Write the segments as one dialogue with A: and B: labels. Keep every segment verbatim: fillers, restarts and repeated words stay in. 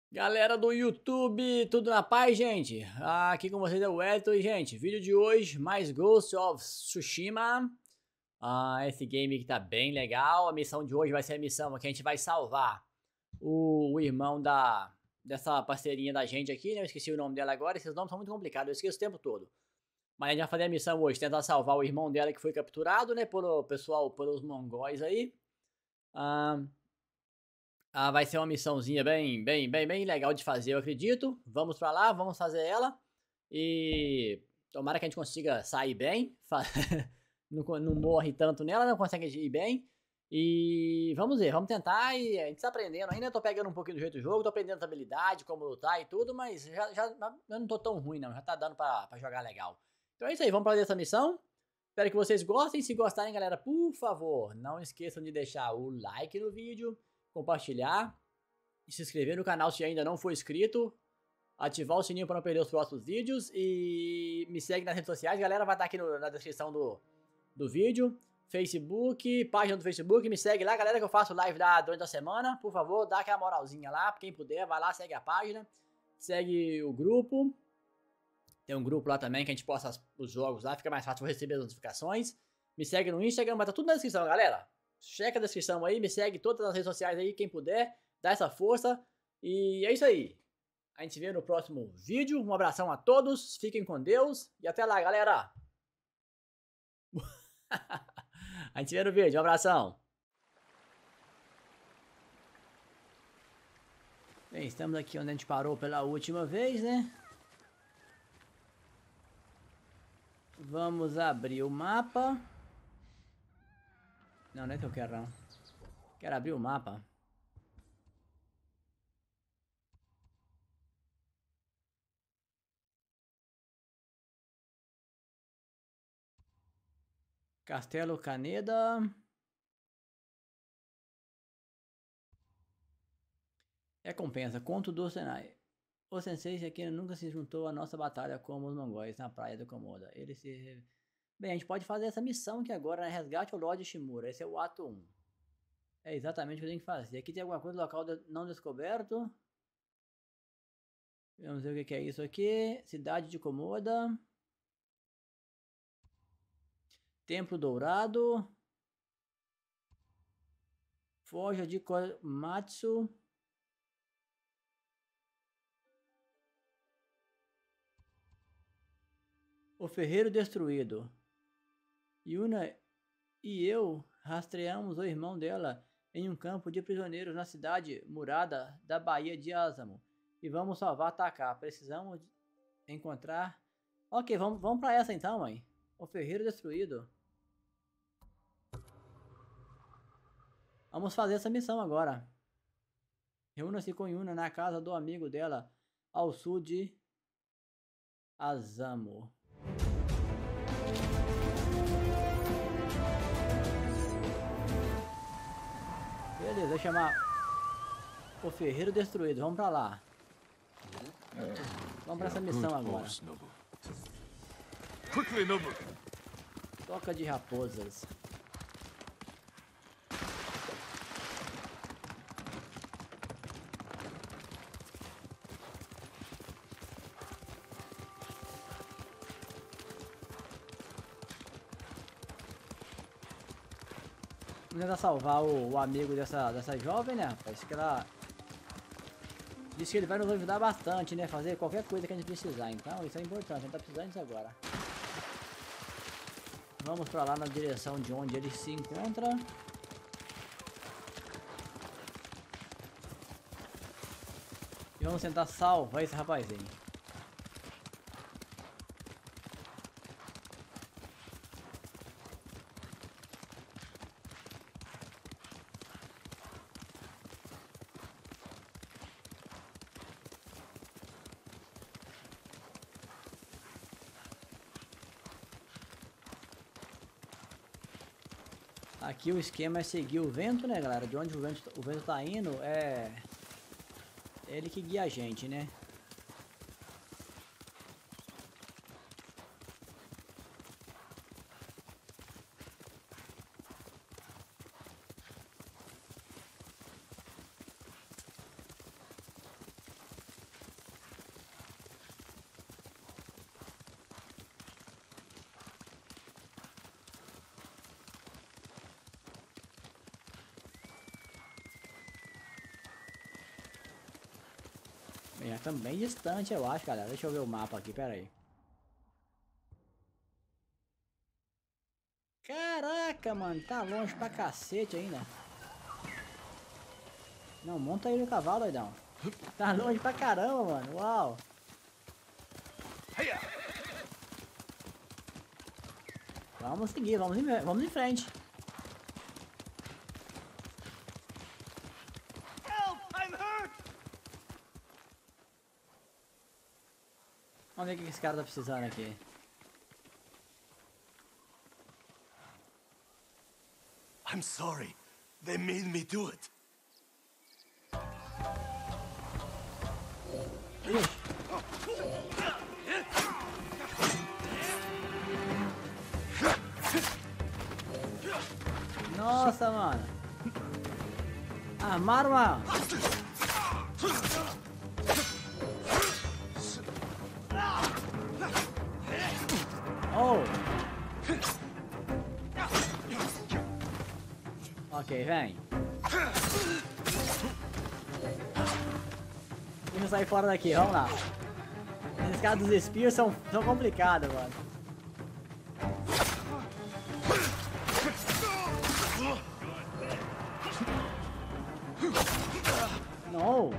A: Galera do YouTube, tudo na paz, gente? Aqui com vocês é o Elton e, gente, vídeo de hoje, mais Ghost of Tsushima. Ah, esse game que tá bem legal. A missão de hoje vai ser a missão que a gente vai salvar o, o irmão da dessa parceirinha da gente aqui, né? Eu esqueci o nome dela agora, esses nomes são muito complicados, eu esqueço o tempo todo. Mas a gente vai fazer a missão hoje, tentar salvar o irmão dela que foi capturado, né, pelo pessoal, pelos mongóis aí. Ah... Ah, vai ser uma missãozinha bem, bem, bem, bem legal de fazer, eu acredito. Vamos pra lá, vamos fazer ela. E tomara que a gente consiga sair bem. não, não morre tanto nela, não consegue ir bem. E vamos ver, vamos tentar. E a gente tá aprendendo ainda. Tô pegando um pouquinho do jeito do jogo, tô aprendendo a habilidade, como lutar e tudo. Mas já, já eu não tô tão ruim, não. Já tá dando pra, pra jogar legal. Então é isso aí, vamos fazer essa missão. Espero que vocês gostem. Se gostarem, galera, por favor, não esqueçam de deixar o like no vídeo, compartilhar e se inscrever no canal se ainda não for inscrito, ativar o sininho para não perder os próximos vídeos e me segue nas redes sociais, galera, vai estar aqui no, na descrição do, do vídeo, Facebook, página do Facebook, me segue lá, galera, que eu faço live lá durante a semana, por favor, dá aquela moralzinha lá, quem puder, vai lá, segue a página, segue o grupo, tem um grupo lá também que a gente posta os jogos lá, fica mais fácil receber as notificações, me segue no Instagram, mas tá tudo na descrição, galera. Checa a descrição aí, me segue todas as redes sociais aí, quem puder, dá essa força. E é isso aí. A gente se vê no próximo vídeo. Um abração a todos, fiquem com Deus e até lá, galera. A gente se vê no vídeo, um abração. Bem, estamos aqui onde a gente parou pela última vez, né? Vamos abrir o mapa. Não, não é que eu quero não. Quero abrir o mapa. Castelo Caneda. Recompensa. Conto do Senai. O sensei aqui nunca se juntou à nossa batalha como os mongóis na praia do Komoda. Ele se... Bem, a gente pode fazer essa missão aqui agora, né? Resgate o Lorde Shimura. Esse é o ato um. É exatamente o que eu tenho que fazer. Aqui tem alguma coisa local não descoberto. Vamos ver o que é isso aqui. Cidade de Komoda. Templo Dourado. Forja de Komatsu. O Ferreiro Destruído. Yuna e eu rastreamos o irmão dela em um campo de prisioneiros na cidade murada da Baía de Asamo. E vamos salvar Taka. Precisamos encontrar... Ok, vamos, vamos pra essa então, mãe. O Ferreiro Destruído. Vamos fazer essa missão agora. Reúna-se com Yuna na casa do amigo dela, ao sul de Asamo. Beleza, vou chamar o Ferreiro Destruído. Vamos pra lá. Vamos pra essa missão agora. Toca de raposas. Vamos tentar salvar o, o amigo dessa, dessa jovem, né, rapaz? Que ela diz que ele vai nos ajudar bastante, né? Fazer qualquer coisa que a gente precisar. Então, isso é importante. A gente tá precisando disso agora. Vamos pra lá na direção de onde ele se encontra. E vamos tentar salvar esse rapazinho. Aqui o esquema é seguir o vento, né, galera? De onde o vento, o vento tá indo, é ele que guia a gente, né? Já estamos bem distante, eu acho, galera. Deixa eu ver o mapa aqui, pera aí. Caraca, mano, tá longe pra cacete ainda. Não, monta aí no cavalo, doidão. Tá longe pra caramba, mano. Uau. Vamos seguir, vamos em, vamos em frente. Vamos ver o que esse cara tá precisando aqui.
B: I'm sorry. They made me do it.
A: Nossa, mano. Armaram uma... Oh. Ok, vem. Deixa eu sair fora daqui, vamos lá. Esses caras dos Spears são, são complicados, mano. Não!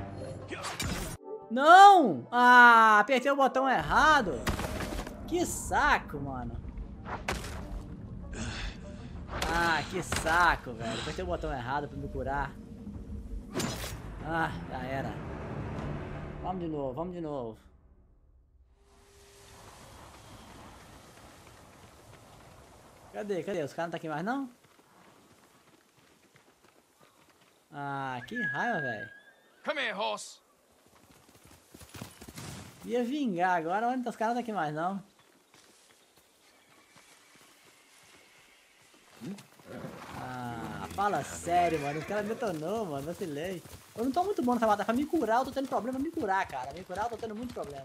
A: Não! Ah, apertei o botão errado. Que saco, mano. Ah, que saco, velho. Apertei o botão errado pra me curar. Ah, já era. Vamos de novo, vamos de novo. Cadê, cadê? Os caras não tá aqui mais, não? Ah, que raiva, velho.
B: Come here, horse.
A: Ia vingar agora, onde os caras não tá aqui mais, não? Ah, fala sério, mano. Os caras detonou, mano. Vacilei. Eu não tô muito bom nessa batalha. Pra me curar, eu tô tendo problema pra me curar, cara. Me curar, eu tô tendo muito problema.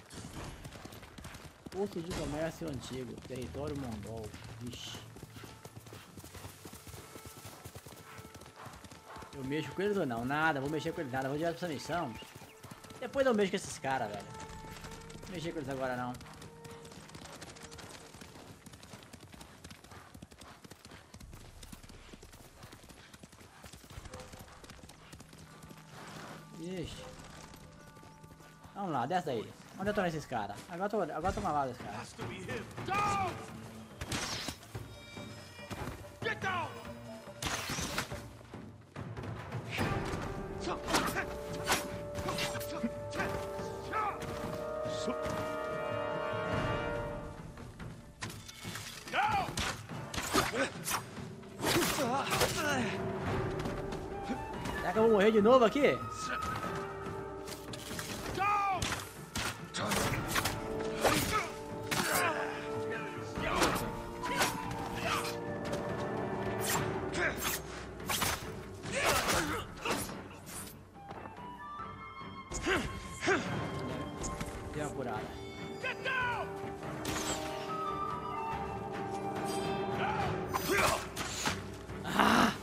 A: Posto de comércio antigo. Território mongol. Vixe. Eu mexo com eles ou não? Nada, vou mexer com eles nada. Vou direto pra essa missão. Depois eu mexo com esses caras, velho. Não vou mexer com eles agora, não. Ixi. Vamos lá, desce daí. Onde eu tô nesses caras? Agora eu tô, agora eu tô malvado desse cara.
B: Get down!
A: Será que eu vou morrer de novo aqui? Deu uma curada. Ah!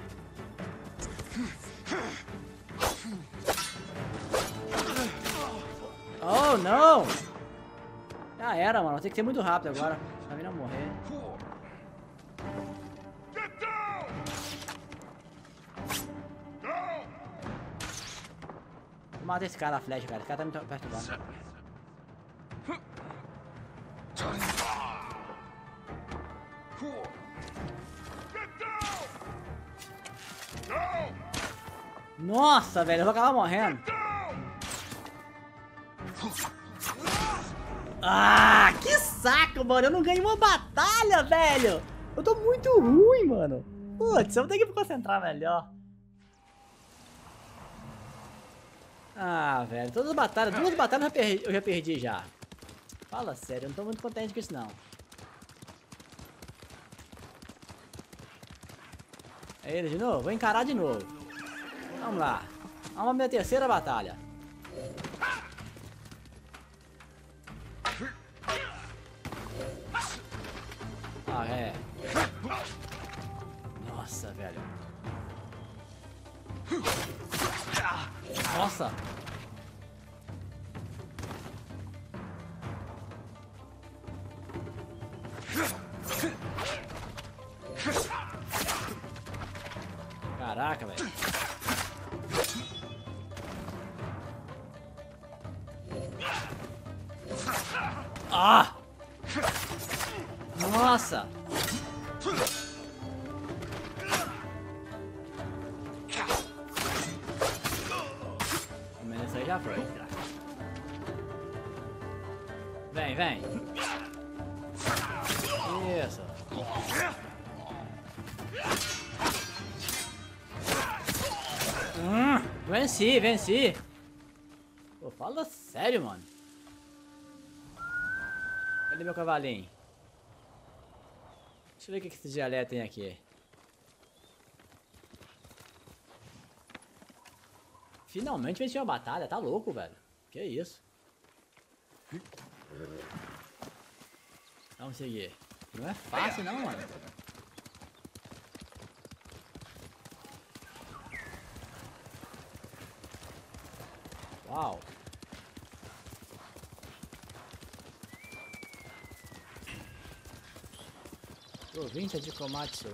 A: Oh, não! Já era, mano. Tem que ser muito rápido agora. Pra mim não morrer. Vou matar esse cara a flecha, cara. Esse cara tá me perturbando. Nossa, velho. Eu vou acabar morrendo. Ah, que saco, mano. Eu não ganhei uma batalha, velho. Eu tô muito ruim, mano. Putz, eu vou ter que me concentrar melhor. Ah, velho. Todas as batalhas, duas batalhas eu já perdi, eu já perdi já. Fala sério, eu não tô muito contente com isso, não. É ele de novo? Vou encarar de novo. Vamos lá. Vamos à minha terceira batalha. Ah, é. Nossa, velho. Nossa. Ah! Nossa! Mas essa aí já foi. Vem, vem. Isso. Hum, venci, venci. Pô, fala sério, mano. Cadê meu cavalinho? Deixa eu ver o que esse dialeto tem aqui. Finalmente venci uma batalha, tá louco, velho. Que isso? Vamos seguir. Não é fácil não, mano. Uau. Província de Komatsu.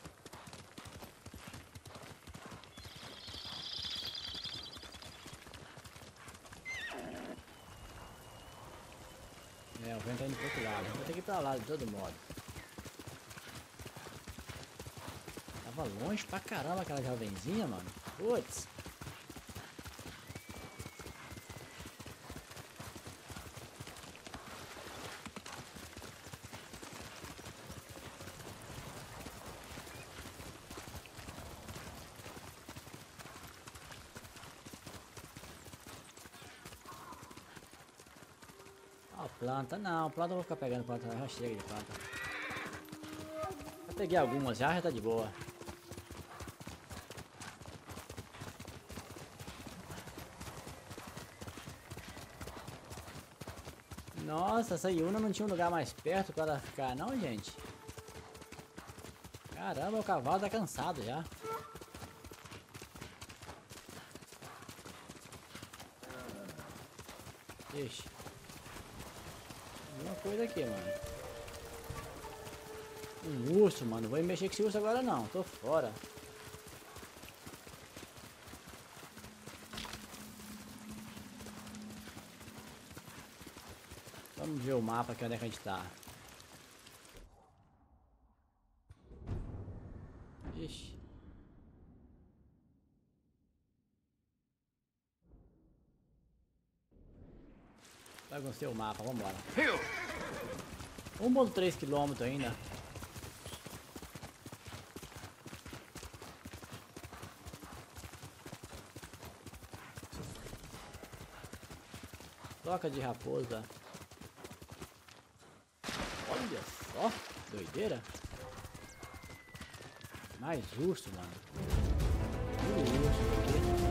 A: É, o vento tá indo pro outro lado. Vou ter que ir pra lá de todo modo. Tava longe pra caramba aquela jovenzinha, mano. Putz. Planta, não, planta eu vou ficar pegando planta, já chega de planta. Já peguei algumas já, já tá de boa. Nossa, essa Yuna não tinha um lugar mais perto para ficar não, gente? Caramba, o cavalo tá cansado já. Ixi. Uma coisa aqui, mano. Um urso, mano. Vou mexer com esse urso agora não. Tô fora. Vamos ver o mapa aqui onde é que a gente tá. Ixi. Baguncei o mapa, vambora. um ponto três quilômetros ainda. Toca de raposa. Olha só, doideira. Mais urso, mano. Tudo urso aqui.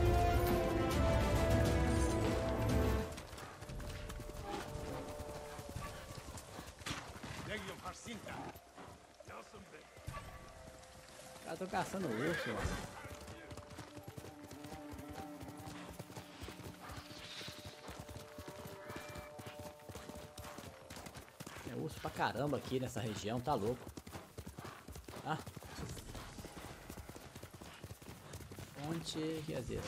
A: Os caras estão caçando urso, mano. Tem urso pra caramba aqui nessa região, tá louco. Ah. Fonte Riazeira.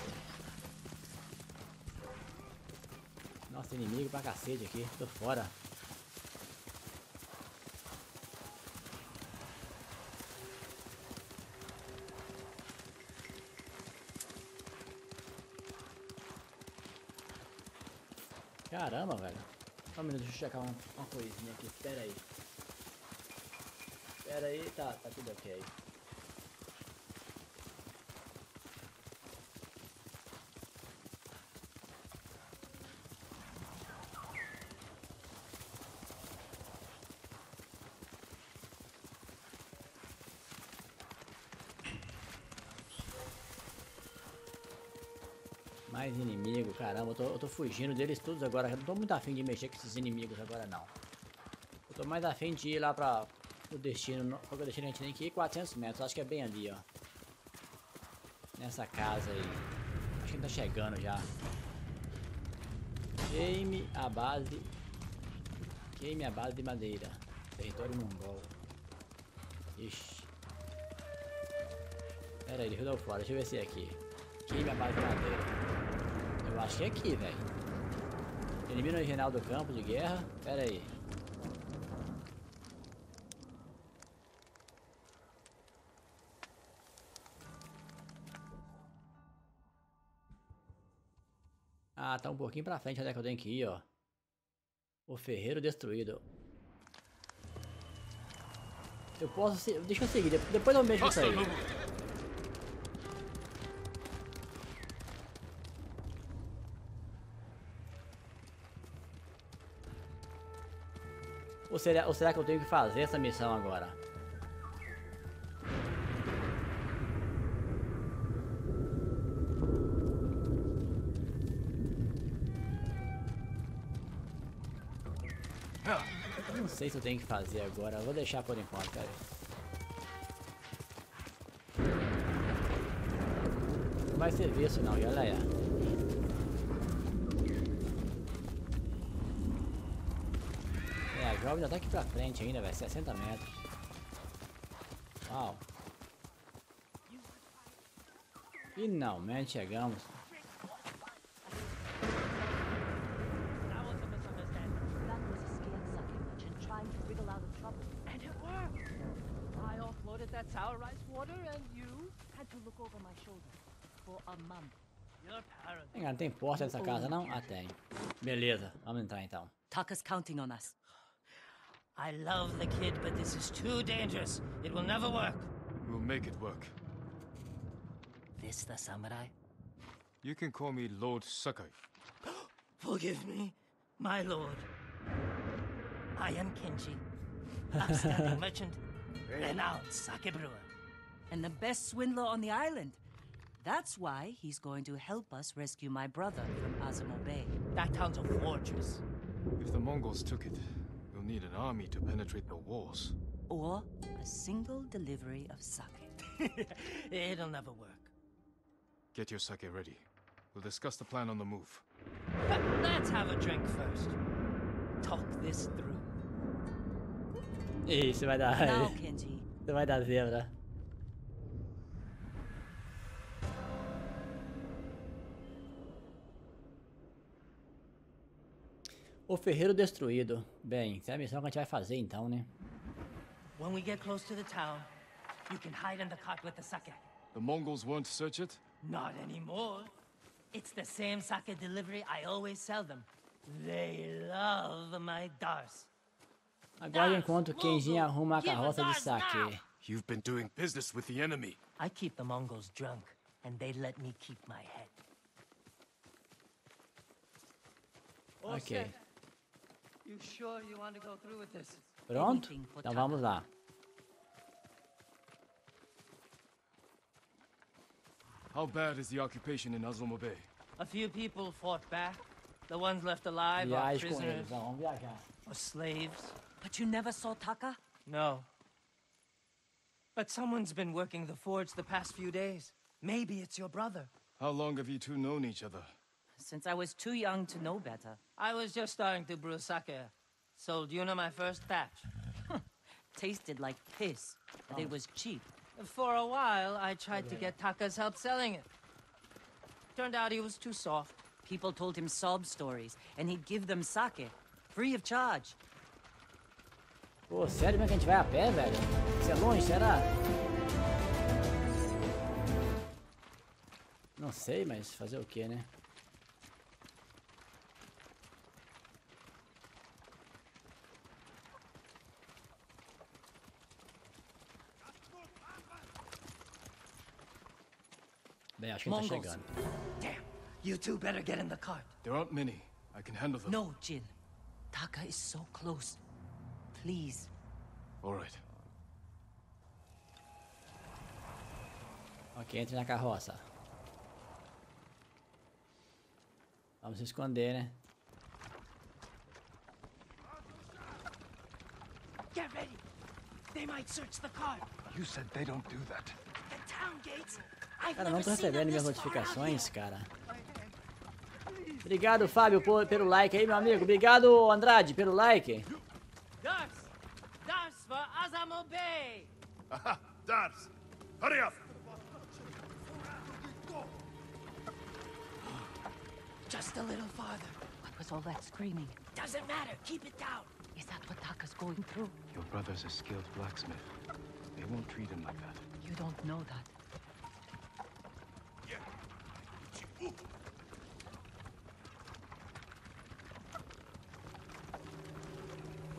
A: Nossa, inimigo pra cacete aqui, tô fora. Caramba, velho. Só um minuto, deixa eu checar uma, uma coisinha aqui. Pera aí. Pera aí, tá, tá tudo ok. Mais inimigo, caramba, eu tô, eu tô fugindo deles todos agora. Eu não tô muito afim de mexer com esses inimigos agora não. Eu tô mais afim de ir lá pra o destino. Qual que é o destino? A gente tem que ir quatrocentos metros, acho que é bem ali, ó. Nessa casa aí. Acho que ele tá chegando já. Queime a base. Queime a base de madeira. Território mongol. Ixi. Pera aí, deixa eu dar fora, deixa eu ver se é aqui. Queime a base de madeira. Eu acho que é aqui, velho. Elimina o general do campo de guerra. Pera aí. Ah, tá um pouquinho pra frente. Onde é que eu tenho que ir, ó? O ferreiro destruído. Eu posso... Deixa eu seguir. Depois eu mexo isso aí. Ou será, ou será que eu tenho que fazer essa missão agora? Não sei se eu tenho que fazer agora. Eu vou deixar por enquanto, cara. Não vai ser visto não, e olha aí. É, a jovem já tá aqui pra frente ainda, velho. sessenta metros. Uau. Finalmente chegamos.
C: That sour rice water and you had to look over my shoulder for a month. Your parents.
A: Não tem porta nessa casa não? Ah, tem. Beleza, vamos entrar então.
C: Tucker's counting on us.
D: I love the kid, but this is too dangerous. It will never work.
B: We'll make it work.
D: This the samurai?
B: You can call me Lord Sakai.
D: Forgive me, my lord. I am Kenji, upstanding merchant, renowned sake brewer.
C: And the best swindler on the island. That's why he's going to help us rescue my brother from Azamo Bay.
D: That town's a fortress.
B: If the Mongols took it, we'll need an army to penetrate the walls.
C: Or a single delivery of sake.
D: It'll never work.
B: Get your sake ready. We'll discuss the plan on the move.
D: But let's have a drink first. Talk this through.
A: Ih, você vai dar...
C: Now, Kenji.
A: Você vai dar zebra. O ferreiro destruído. Bem, essa é a missão que a gente vai fazer então, né?
D: When we get close to the town, you can hide in the cart with the sake.
B: The Mongols won't search it?
D: Not anymore. It's the same sake delivery I always sell them. They love my dars.
A: Agora enquanto Kenji arruma a carroça de sake.
B: You've been doing business with the enemy.
D: I keep the Mongols drunk, and they let me keep my head.
A: Ok.
D: You sure you want to go through with this?
A: Pronto? Então vamos lá.
B: How bad is the occupation in Azamo Bay?
D: A few people fought back. The ones left alive are
A: Viagem com
D: prisoners
A: eles, não, vamos viajar.
D: or slaves.
C: But you never saw Tucker?
D: No. But someone's been working the forge the past few days. Maybe it's your brother.
B: How long have you two known each other?
C: Since I was too young to know better.
D: I was just starting to brew sake. Sold Yuna my first batch.
C: Tasted like piss, but it was cheap.
D: For a while, I tried to get Taka's help selling it. Turned out he was too soft.
C: People told him sob stories, and he'd give them sake, free of charge.
A: Pô, sério mesmo que a gente vai a pé, velho? Isso é longe, será? Não sei, mas fazer o que, né? Bem, acho que ele tá
D: Mongols.
A: chegando.
D: Damn, you two better get in the cart.
B: There aren't many. I can handle them.
C: No, Jin. Taka is so close. Please.
B: All right.
A: Ok, entre na carroça. Vamos se esconder, né?
D: Get ready. They might search the cart.
B: You said they don't do that.
D: The town gates. I've
A: Cara, não
D: never
A: tô
D: seen them
A: recebendo minhas
D: this far out
A: notificações,
D: here.
A: cara. Obrigado, Fábio, por, pelo like aí, meu amigo. Obrigado, Andrade, pelo like.
D: Dars! Dars for Azamo Bay!
B: Aha! Dars! Hurry up!
D: Just a little farther.
C: What was all that screaming?
D: Doesn't matter. Keep it down.
C: Is that what Taka's going through?
B: Your brother's a skilled blacksmith. They won't treat him like that.
C: You don't know that.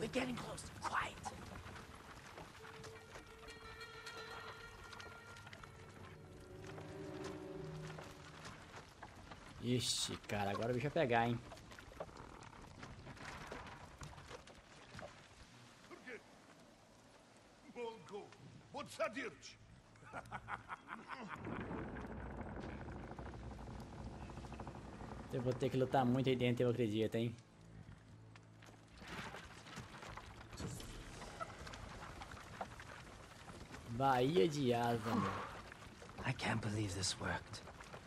D: They're getting close. Quiet.
A: Ixi, cara, agora o bicho vai pegar, hein? Eu vou ter que lutar muito aí dentro, eu acredito, hein? Baía de Asa, meu.
D: I can't believe this worked.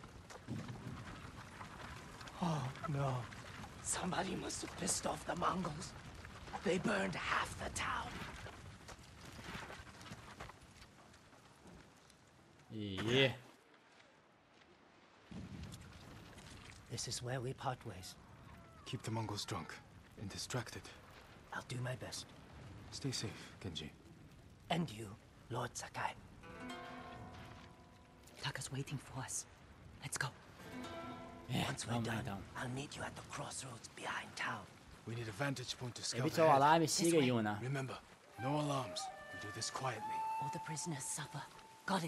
D: Oh, no. Somebody must have pissed off the Mongols. They burned half the town.
A: Yeah.
D: This is where we part ways.
B: Keep the Mongols drunk and distracted.
D: I'll do my best.
B: Stay safe, Genji.
D: And you, Lord Sakai. Taka's waiting for us. Let's go.
A: É,
D: Once we're
A: vamos lá
D: done,
A: então.
D: I'll meet you at the crossroads behind town.
B: We need a vantage point to scout
A: Evite o
B: ahead.
A: alarme, siga
D: way.
A: Yuna.
B: Remember, no alarms. We do this quietly.
D: All the prisoners suffer. Got it.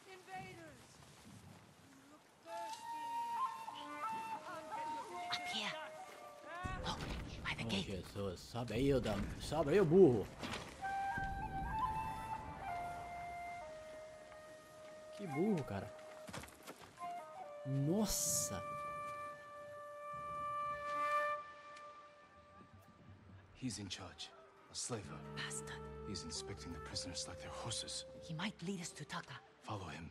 D: Up here. Look, by the
A: Oh,
D: gate.
A: Jesus, sobe aí, o dano. Sobe aí, o burro. Que burro, cara. Nossa.
B: He's in charge. A slaver.
D: Bastard.
B: He's inspecting the prisoners like they're horses.
D: He might lead us to Taka.
B: Follow him.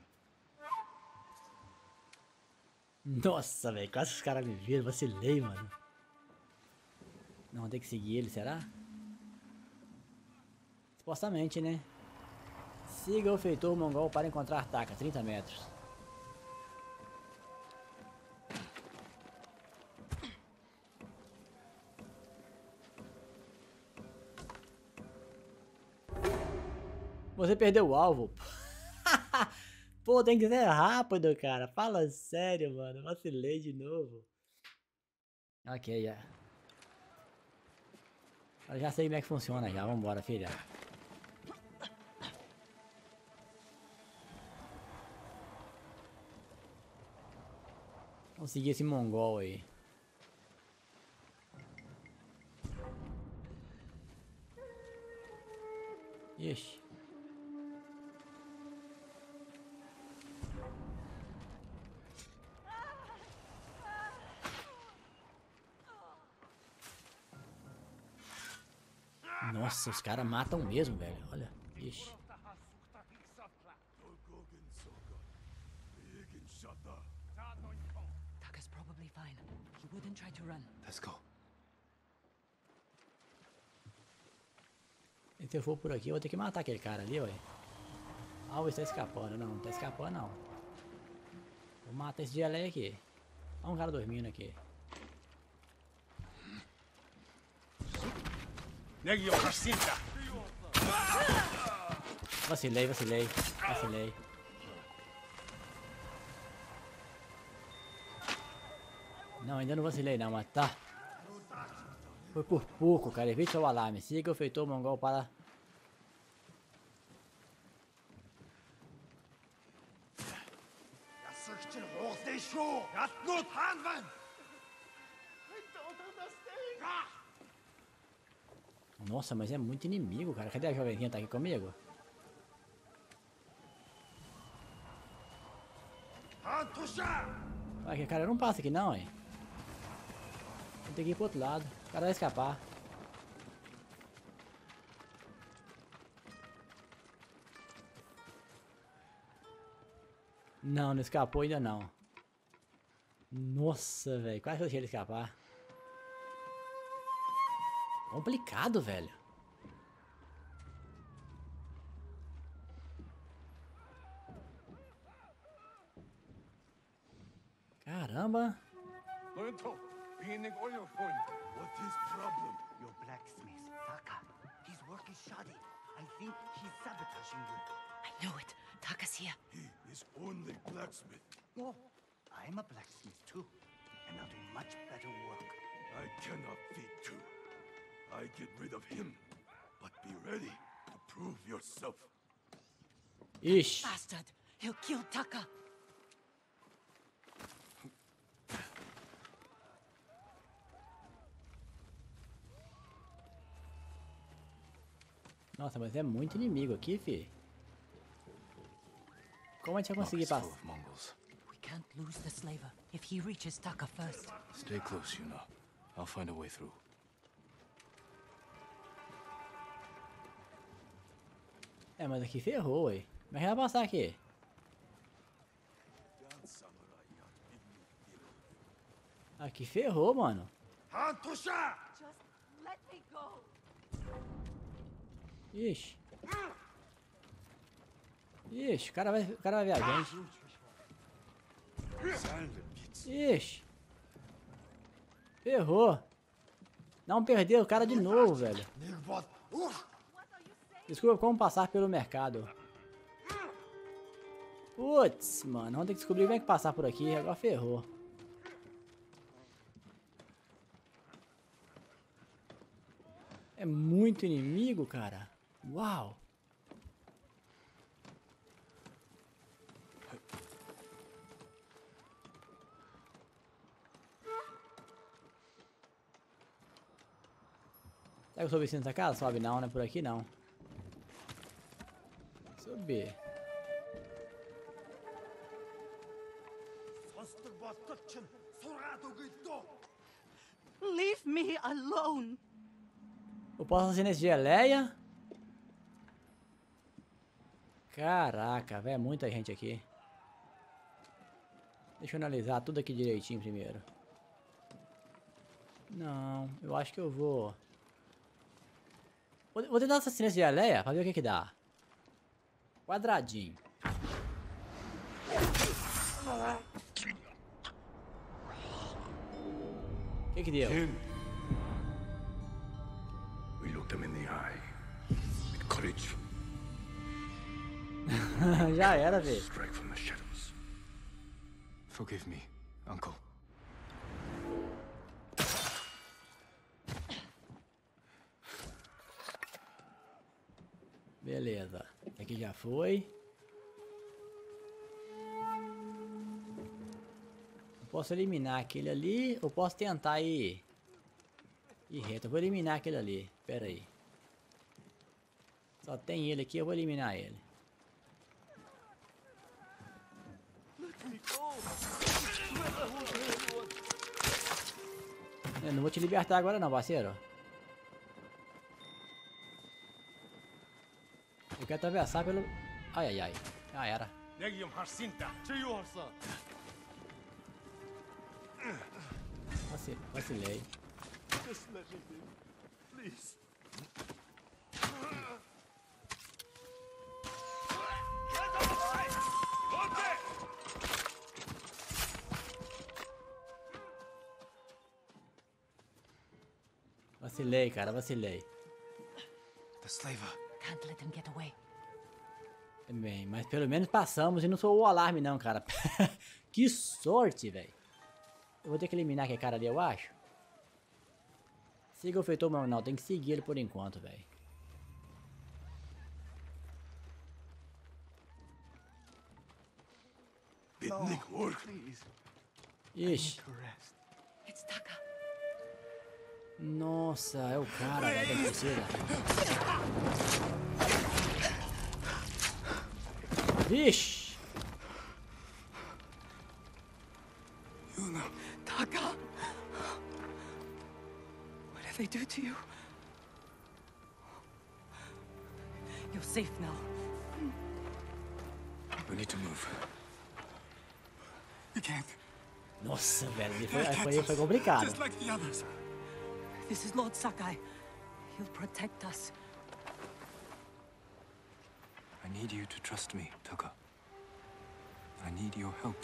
A: Nossa, velho. Quase os caras me viram. Vacilei, mano. Não, tem que seguir ele, será? Supostamente, né? Siga o feitor mongol para encontrar Taka. trinta metros. Você perdeu o alvo. Pô, tem que ser rápido, cara. Fala sério, mano. Vacilei de novo. Ok, já. Eu já sei como é que funciona já. Vambora, filha. Vamos seguir esse mongol aí. Ixi. Nossa, os caras matam mesmo, velho. Olha. Ixi.
C: Taka's probably fine. He wouldn't try to run.
B: Let's go.
A: E se eu for por aqui, eu vou ter que matar aquele cara ali, ué. Ah, ele está escapando. Não, não tá escapando, não. Vou matar esse dialeto aqui. Olha um cara dormindo aqui. Vacilei, vacilei. Vacilei. Não, ainda não vacilei não, mas tá. Foi por pouco, cara. Evite o alarme. Siga o feitor mongol para... Nossa, mas é muito inimigo, cara. Cadê a jovenzinha? Tá aqui comigo? Vai, que cara não passa aqui não, hein? Tem que ir pro outro lado. O cara vai escapar. Não, não escapou ainda não. Nossa, velho. Quase que eu deixei ele escapar. Complicado, velho. Caramba.
E: What is problem?
C: Your blacksmith, Taka. His work is shoddy. I think he's sabotaging you. I know it. Taka's here.
E: He is only blacksmith.
C: Oh, I'm a blacksmith too. And I'll do much better work.
E: I cannot feed two. I get rid of him. But be ready to prove yourself.
A: Ixi.
C: Bastard! He'll kill Taka.
A: Nossa, mas é muito inimigo aqui, fi. Como a gente vai conseguir
B: Market's full
A: passar?
B: of Mongols.
C: We can't lose the slaver if he reaches Taka first.
B: Stay close, you know. I'll find a way through.
A: É, mas aqui ferrou, ué. Como é que vai passar aqui? Aqui ferrou, mano.
E: Hantusha!
C: Just let me go.
A: Ixi. Ixi, o cara vai, o cara vai ver a gente. Ixi. Ferrou. Não perdeu o cara de novo, velho. Desculpa como passar pelo mercado. Putz, mano. Vamos ter que descobrir como é que passar por aqui. Agora ferrou. É muito inimigo, cara. Uau. Será que eu sobe assim nessa casa? Sobe não, né? Por aqui não. Subir.
C: Leave me alone.
A: Eu posso fazer nesse geleia? Caraca, velho, é muita gente aqui. Deixa eu analisar tudo aqui direitinho primeiro. Não, eu acho que eu vou... Vou, vou tentar assassinar esse geleia pra ver o que que dá. Quadradinho. O que que deu?
E: We looked him in the eye. With courage.
A: Já era, velho.
E: Strike from the shadows.
B: Forgive me, Uncle.
A: Beleza. Aqui já foi. Eu posso eliminar aquele ali, ou posso tentar ir... Ir reto. Eu vou eliminar aquele ali. Pera aí. Só tem ele aqui, eu vou eliminar ele. Eu não vou te libertar agora não, parceiro. Eu quero atravessar pelo... Ai, ai, ai. Já era. Vacilei. Vacilei.
E: Just let me in, please.
A: Vacilei, cara, vacilei.
B: The slaver.
C: Can't let him get away.
A: Bem, mas pelo menos passamos e não sou o alarme não, cara. Que sorte, velho. Eu vou ter que eliminar aquele cara ali, eu acho. Siga o feitor, mas não, tem que seguir ele por enquanto, velho.
E: Didn't work.
A: Ixi.
C: It's Taka.
A: Nossa, é o cara, velho, da torcida. Vixe.
C: Taka! What did they do to you? You're safe now.
B: We need to move.
E: You can't.
A: Nossa, velho, ele foi, foi, foi complicado.
E: Just like the others.
C: This is Lord Sakai. He'll protect us.
B: I need you to trust me, Taka. I need your help.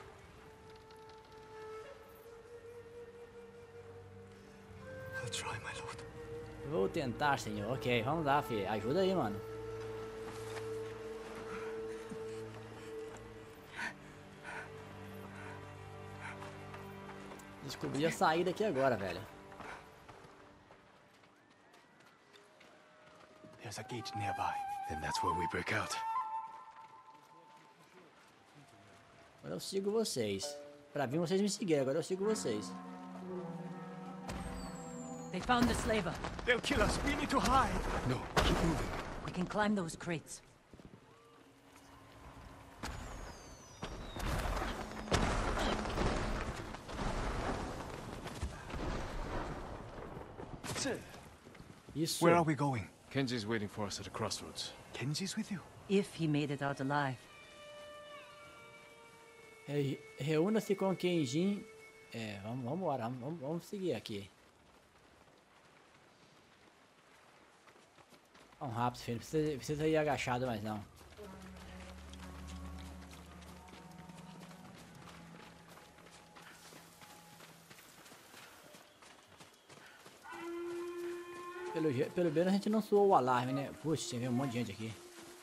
E: I'll try, my lord.
A: Vou tentar, senhor. Ok, vamos lá, filho. Ajuda aí, mano. Descobri a saída aqui agora, velho.
E: There's a gate nearby.
B: Then that's where we break out.
A: Agora eu sigo vocês. Pra vir vocês me seguirem, agora eu sigo vocês.
C: They found the slaver.
E: They'll kill us. We need to hide.
B: No, keep moving.
C: We can climb those crates.
A: Isso.
E: Where are we going?
B: Kenji's waiting for us at the crossroads.
E: Kenji's with you?
C: If he made it out alive.
A: Re Reúna-se com Kenjin. É, vamos, vamos embora. Vamos, vamos seguir aqui. Vamos rápido, filho. Precisa, precisa ir agachado, mas não. Pelo, pelo menos a gente não soou o alarme, né? Puxa, veio um monte de gente aqui.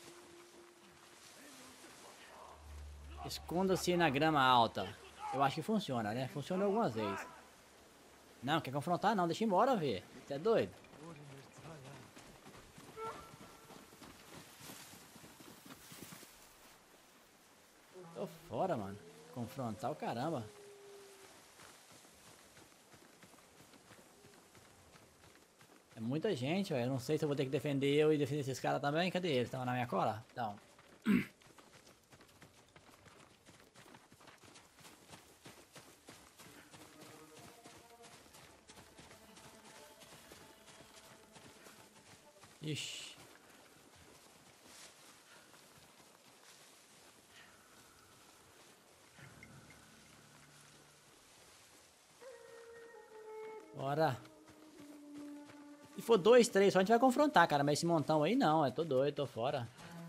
A: Esconda-se na grama alta. Eu acho que funciona, né? Funciona algumas vezes. Não, quer confrontar? Não, deixa embora, ver. Você é doido? Tô fora, mano. Confrontar o caramba. É muita gente, velho. Eu não sei se eu vou ter que defender eu e defender esses caras também. Cadê eles? Estão na minha cola? Então. Ixi. Bora. Se for dois, três, só a gente vai confrontar, cara. Mas esse montão aí não, eu tô doido, tô fora.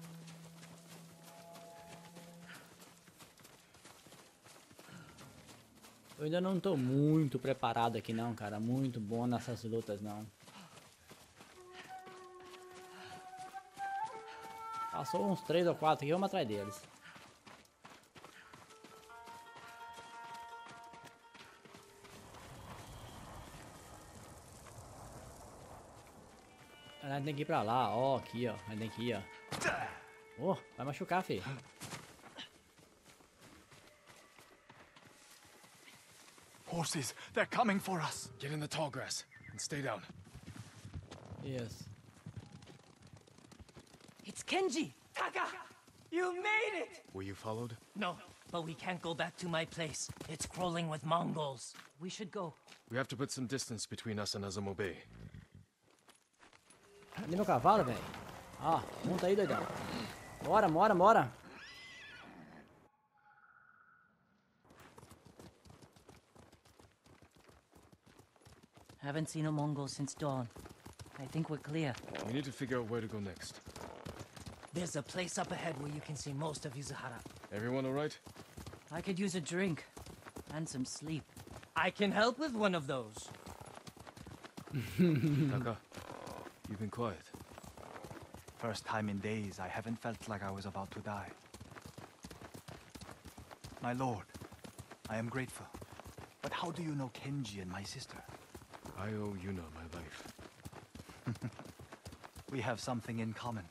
A: Eu ainda não tô muito preparado aqui não, cara. Muito bom nessas lutas não. Passou uns três ou quatro aqui, vamos atrás deles. A gente tem que ir pra lá, ó, aqui, ó. A gente tem que ir, ó. Oh, vai machucar, filho.
E: Horses, they're coming for us.
B: Get in the tall grass and stay down.
A: Yes.
C: It's Kenji!
D: Taka! You made it!
B: Were you followed?
D: No, but we can't go back to my place. It's crawling with Mongols.
C: We should go.
B: We have to put some distance between us and Azamo Bay.
A: Cadê meu cavalo, velho? Ó, monta aí, doidão. Bora, bora, bora.
C: Haven't seen a Mongol since dawn. I think we're clear.
B: We need to figure out where to go next.
D: There's a place up ahead where you can see most of Izuhara.
B: Everyone all right?
C: I could use a drink. And some sleep.
D: I can help with one of those.
B: Taka, you've been quiet.
E: First time in days, I haven't felt like I was about to die. My lord, I am grateful. But how do you know Kenji and my sister?
B: I owe Yuna my life.
E: We have something in common.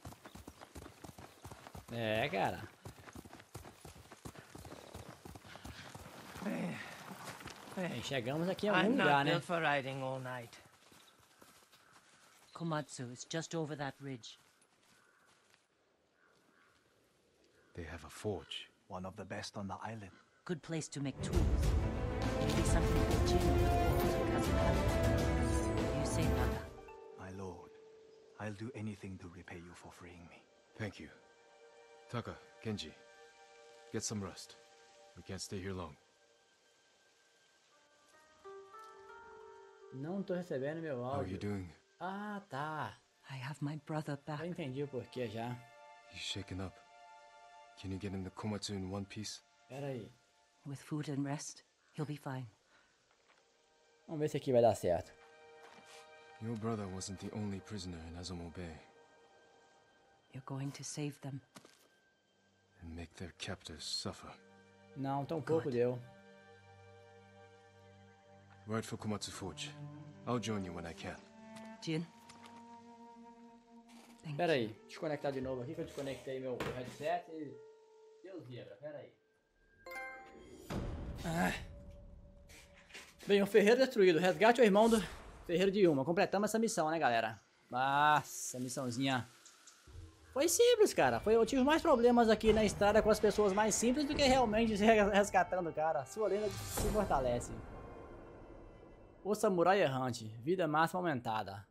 A: É, cara. Bem, chegamos aqui em algum
D: I'm
A: lugar,
D: not
A: né?
D: built for riding all night.
C: Komatsu is just over that ridge.
B: They have a forge.
E: One of the best on the island.
C: Good place to make tools. Maybe something for Jin with the force who hasn't helped. You say, Taka.
E: My lord, I'll do anything to repay you for freeing me.
B: Thank you. Taka, Kenji, get some rest. We can't stay here long.
A: Não tô recebendo meu
B: How are you
A: áudio.
B: doing?
A: Ah, tá.
C: I have my brother back.
A: Já entendi o porquê já.
B: You shaken up. Can you get into Komatsu in one piece?
A: Pera aí.
C: With food and rest, he'll be fine.
A: Vamos ver se aqui vai dar certo.
B: Your brother wasn't the only prisoner in Azamo Bay.
C: You're going to save them.
B: And make their captors suffer.
A: Não, tão pouco
C: Good.
A: deu.
B: Ride for Komatsu Forge. I'll join you when I can.
C: Jin,
A: Pera aí, desconectar de novo aqui que eu desconectei meu headset e... Deus zebra, pera aí. Ah. Bem, um ferreiro destruído. Resgate o irmão do ferreiro de Yuma. Completamos essa missão, né, galera? Nossa, missãozinha... Foi simples, cara. Foi, eu tive mais problemas aqui na estrada com as pessoas mais simples do que realmente resgatando o cara. Sua lenda se fortalece. O samurai errante. Vida máxima aumentada.